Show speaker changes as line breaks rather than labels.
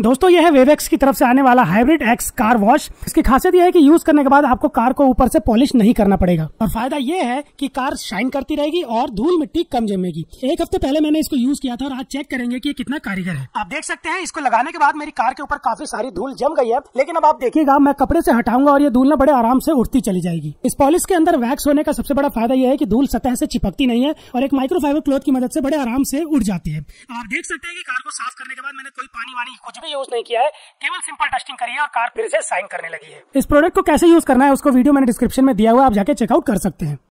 दोस्तों यह है वेवेक्स की तरफ से आने वाला हाइब्रिड एक्स कार वॉश। इसकी खासियत यह है कि यूज करने के बाद आपको कार को ऊपर से पॉलिश नहीं करना पड़ेगा और फायदा यह है कि कार शाइन करती रहेगी और धूल मिट्टी कम जमेगी। एक हफ्ते पहले मैंने इसको यूज किया था और आज चेक करेंगे कि ये कितना कारीगर है। आप देख सकते हैं इसको लगाने के बाद मेरी कार के ऊपर काफी सारी धूल जम गई है, लेकिन अब आप देखिएगा मैं कपड़े से हटाऊंगा और ये धूल ना बड़े आराम से उठती चली जाएगी। इस पॉलिश के अंदर वैक्स होने का सबसे बड़ा फायदा यह है कि धूल सतह से चिपकती नहीं है और एक माइक्रोफाइबर क्लॉथ की मदद से बड़े आराम से उड़ जाती है। आप देख सकते हैं कि कार को साफ करने के बाद मैंने कोई पानी वानी कुछ भी यूज नहीं किया है, केवल सिंपल डस्टिंग करी है और कार फिर से शाइन करने लगी है। इस प्रोडक्ट को कैसे यूज करना है उसको वीडियो मैंने डिस्क्रिप्शन में दिया हुआ है, आप जाके चेकआउट कर सकते हैं।